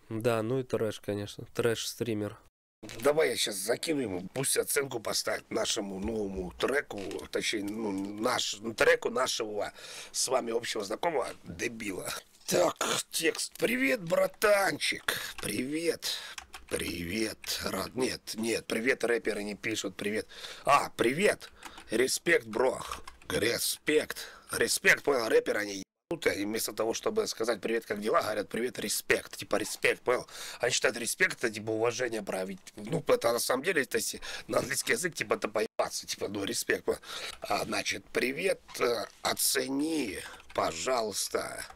Да, ну и трэш, конечно. Трэш-стример. Давай я сейчас закину ему, пусть оценку поставит нашему новому треку, точнее, треку нашего с вами общего знакомого дебила. Так, текст. Привет, братанчик. Привет. Привет. Нет, привет рэперы не пишут. Привет. Привет. Респект, бро. Респект, понял, рэперы они и вместо того, чтобы сказать привет, как дела, говорят привет, респект. Типа респект, понял? Они считают респект, это типа уважение править. Ну, это на самом деле, это на английский язык, типа это поебаться, типа, ну, респект. Понял? Значит, привет, оцени, пожалуйста,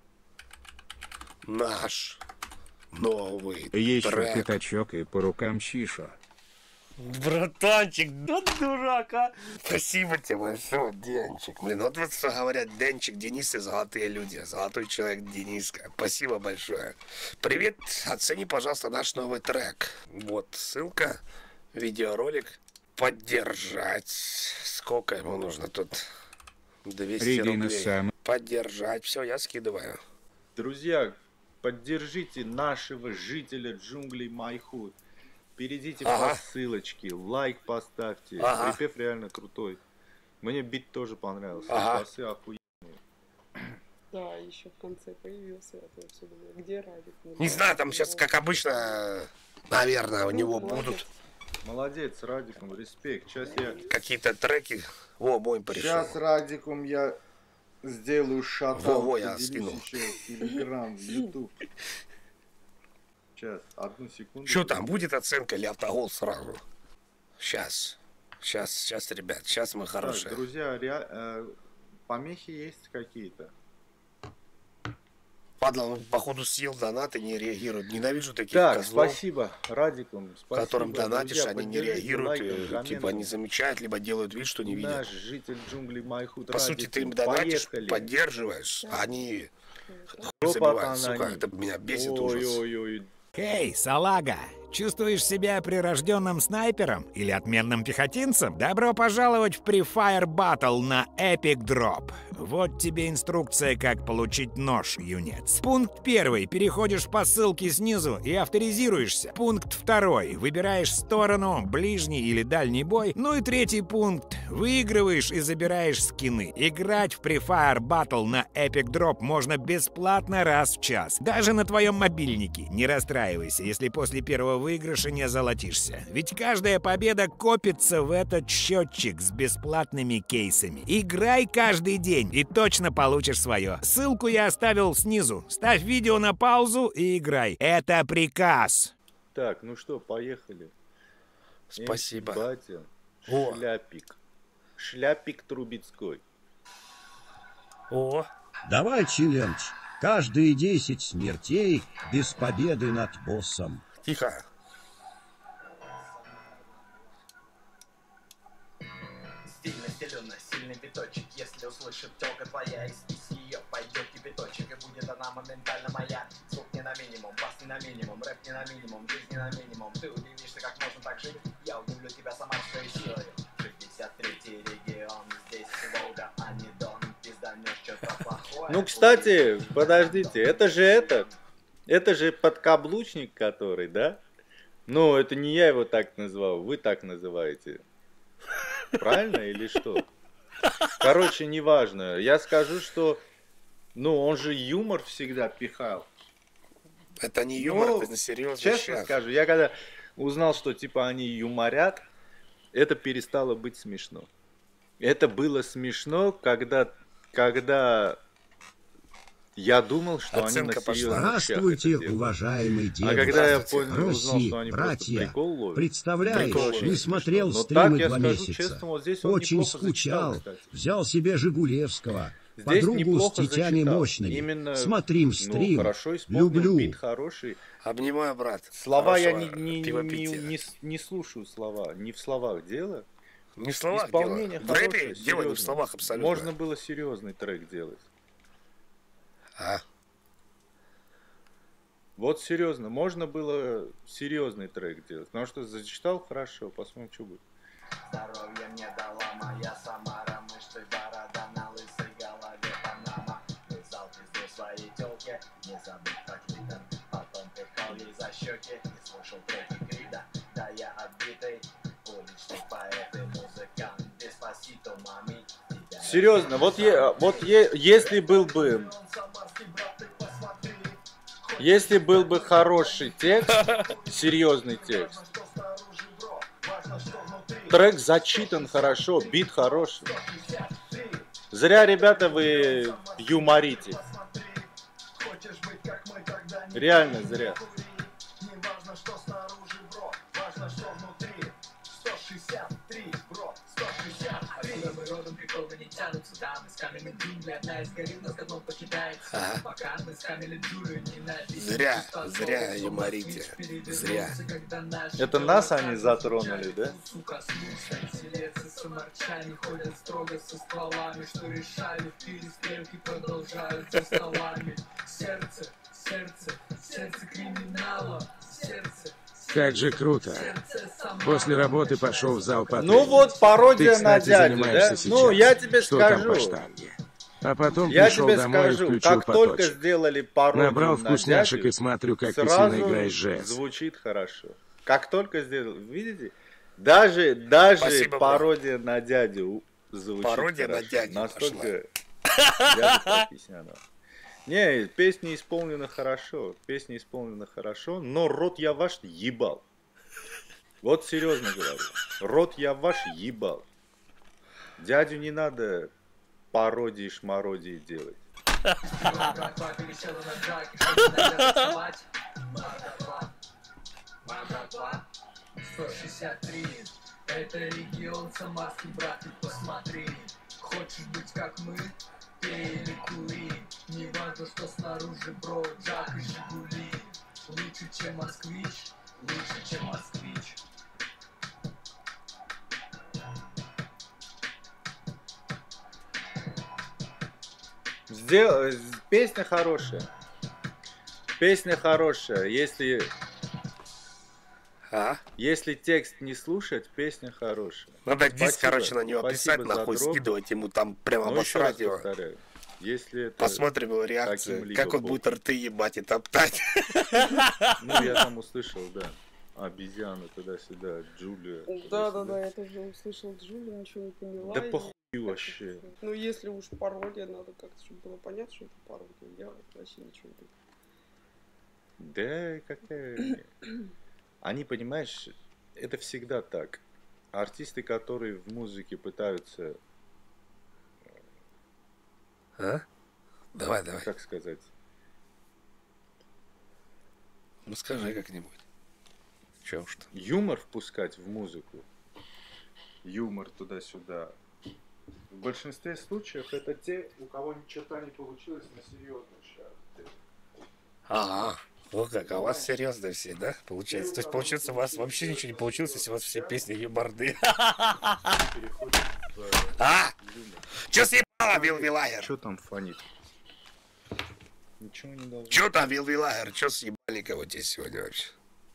наш новый Еще трек. пятачок и по рукам чиша. Братанчик, да дурак, а! Спасибо тебе большое, Денчик. Блин, вот что говорят Денчик, Денис и золотые люди. Золотой человек Дениска. Спасибо большое. Привет, оцени, пожалуйста, наш новый трек. Вот ссылка, видеоролик. Поддержать. Сколько ему нужно тут? 200 Регина рублей. сам. Поддержать. Все, я скидываю. Друзья, поддержите нашего жителя джунглей Майхуд. Перейдите Ага. по ссылочке, лайк поставьте. Ага. Припев реально крутой. Мне бит тоже понравился. Ага. Басы охуенные. Да, еще в конце появился, я все думаю, где Радик? Не знаю, там сейчас, как обычно, наверное, у него будут Молодец, Радиком, респект. Сейчас я... какие-то треки. О, мой пришел. Сейчас Радиком я сделаю шатаут. Во, я Поделюсь скинул. еще в Телеграм, в Ютуб. Сейчас, одну секунду. Что там, будет оценка или автогол сразу? Сейчас, ребят, сейчас мы Так, хорошие. друзья, помехи есть какие-то? Падла, он, походу, съел донат и не реагирует. Ненавижу таких Так, козлов, спасибо, Радиком. Спасибо, которым донатишь, друзья, они не поддержите реагируют, лайком, типа комментом. не замечают, либо делают вид, что не Наш видят. житель джунглей Майхуд По сути, ты им Радиком. донатишь, Поехали. поддерживаешь, а они Опа, забивают, сука, они. это меня бесит ужас. Ой-ой-ой. Эй, салага! Чувствуешь себя прирожденным снайпером или отменным пехотинцем? Добро пожаловать в Free Fire Battle на Epic Drop. Вот тебе инструкция, как получить нож, юнец. Пункт 1. Переходишь по ссылке снизу и авторизируешься. Пункт 2. Выбираешь сторону, ближний или дальний бой. Ну и 3 пункт. Выигрываешь и забираешь скины. Играть в Free Fire Battle на Epic Drop можно бесплатно раз в час. Даже на твоем мобильнике. Не расстраивайся, если после первого выигрыша не золотишься. Ведь каждая победа копится в этот счетчик с бесплатными кейсами. Играй каждый день и точно получишь свое. Ссылку я оставил снизу. Ставь видео на паузу и играй. Это приказ. Так, ну что, поехали. Спасибо. Батя, О. шляпик. Шляпик Трубецкой. О, Давай челлендж. Каждые 10 смертей без победы над боссом. тихо. Стильно, стиленно, сильный биточек. Если услышит тёлка твоя, из ее пойдет кипяточек. И будет она моментально моя. Звук не на минимум, бас не на минимум, рэп не на минимум, жизнь не на минимум. Ты удивишься, как можно так жить. Я удивлю тебя сама своей силой. 63-й регион, здесь Волга, а не Дон. Пизданешь что-то плохое. Ну, кстати, подождите, это же подкаблучник, который, да? Ну, это не я его так назвал, вы так называете. Правильно или что? Короче, неважно. Я скажу, что, ну, он же юмор всегда пихал. Это не юмор, Ну, это серьезно. Честно скажу, я когда узнал, что типа они юморят, это перестало быть смешно. Это было смешно, когда я думал, что Оценка они на серьезных Здравствуйте, щах это делают. уважаемые А когда я девушки. узнал, Росси, что они просто братья, прикол ловят, представляешь, прикол очень не смешно. смотрел Но стримы так, я 2 скажу месяца. честно, вот здесь он Очень неплохо зачитал, скучал. кстати. Взял себе Жигулевского. Здесь Подругу с неплохо тетями зачитал. мощными. Именно, Смотрим ну, стрим. хорошо исполнил, Люблю. бит хороший. Обнимаю, брат. Слова я Хорошего пивопития. не слушаю слова. Не в словах дело. Не в словах Исполнение дело. В рэпе хорошее, дело не в серьезное. словах абсолютно. Можно было серьезный трек делать. А? Вот серьезно, можно было серьезный трек делать. Потому что зачитал хорошо, посмотрим, что будет. Здоровье мне дала моя Самара, мышцы борода на лысой голове Панама. Лизал пизду своей тёлке, не забудь как литр, потом пихал щеки. Не слушал треки Крида, да я отбитый. Уличный поэт и музыкант. Деспасито, мами. Серьезно, если был бы хороший текст, серьезный текст, трек зачитан хорошо, бит хороший. Зря, ребята, вы юморите. Реально зря. Зря юморите. Зря. Это нас они затронули, да? Как же круто. После работы пошел в зал по Ну вот, пародия Ты, на кстати, дядю, занимаешься да? сейчас. Ну, я тебе Что там скажу. по штанге? А потом Я пришел тебе домой и скажу, включил как только поточек. сделали пародию Набрал на вкусняшек дядю, и смотрю, как ты сильно играешь жест. звучит хорошо. Как только сделали, видите? Даже Спасибо, пародия на дядю звучит Пародия хорошо. на дядю Настолько дядя профессионал. Не, песня исполнена хорошо, но рот я ваш ебал. Вот серьезно говорю, рот я ваш ебал. Дядю не надо пародии, шмародии делать. Это регион Самарский, брат, ты посмотри. Хочешь быть как мы? Пей или кури. Не важно, что снаружи, бро, Джак и Жигули. Лучше, чем москвич, лучше, чем москвич. Песня хорошая. Песня хорошая. Если текст не слушать, песня хорошая. Надо диск, Спасибо. короче, на него Спасибо писать, за нахуй, дроп. скидывать ему там прямо Ну, еще раз обосрать его. повторяю. Если это... Посмотрим его реакцию, каким-либо как он боком. будет рты ебать и топтать. Ну, я там услышал, да. Обезьяна туда-сюда, Джулия. Да, я тоже услышал Джулию, ничего не поняла. Да и похуй как-то вообще. всё. Ну, если уж пародия, надо как-то, чтобы было понятно, что это пародия. Я вообще ничего не поняла. Да, какая... Они, понимаешь, это всегда так. Артисты, которые в музыке пытаются, А? Давай. как сказать, Ну скажи как-нибудь. Че уж там. юмор впускать в музыку, юмор туда-сюда. В большинстве случаев это те, у кого ни черта не получилось на серьезный шаг. Ага. Вот как, а у вас серьезно все, да, получается? То есть, получается, у вас вообще ничего не получилось, если у вас все песни юморные. А? Че съебало, Вилл Вилагер? Что там фонит? Ничего не должно. Че там, Вилл Вилагер? Че съебали кого-то сегодня вообще?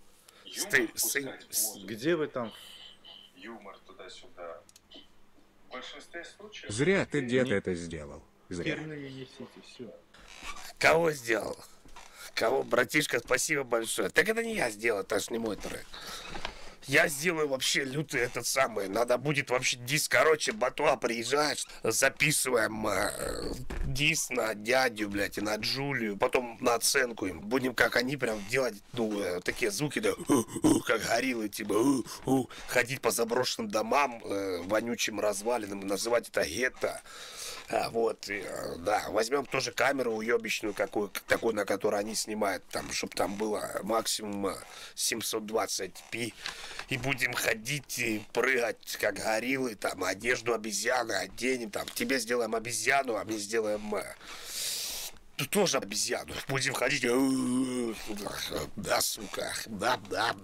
Где вы там? Юмор туда-сюда. В большинстве случаев... Зря ты где-то это сделал. Зря. Херню не несите, все. Кого сделал? Кого, братишка, спасибо большое. Так это не я сделал, это ж не мой трек. Я сделаю вообще лютый этот самый. Надо будет вообще диск, короче, Батуа приезжает, записываем диск на дядю, блядь, и на Джулию, потом на оценку им. Будем, как они, прям делать, ну, такие звуки, да, как гориллы, типа, ходить по заброшенным домам, вонючим развалинам, называть это гетто. Вот, и, да, возьмем тоже камеру уебищную, какую, такую, на которой они снимают, там, чтобы там было максимум 720p, и будем ходить и прыгать, как гориллы, там, одежду обезьяны оденем, там, тебе сделаем обезьяну, а мне сделаем тоже обезьяну, будем ходить, да, сука, да,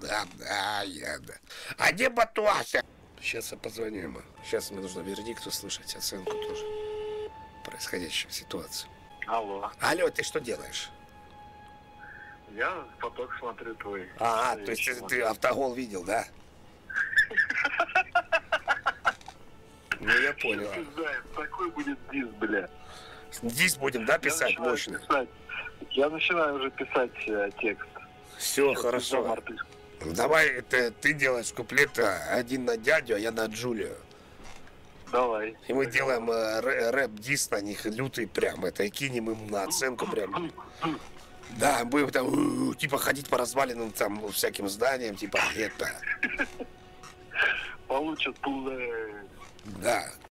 а где Батуа? Сейчас я позвоню ему, сейчас мне нужно вердикт услышать, оценку тоже происходящей ситуации. Алло, ты что делаешь? Я поток смотрю твой. То есть ты автогол видел, да? Ну я понял. Такой будет диск, бля. Диск будем, да, писать мощный? Я начинаю уже писать текст. Все, хорошо. мартышка. Давай ты делаешь куплет один на дядю, а я на Джулию. Давай. И мы делаем рэп-дис на них лютый прям. Это и кинем им на оценку прям. Да, будем там типа ходить по развалинам там всяким зданиям, типа это. Получат пулы. Да.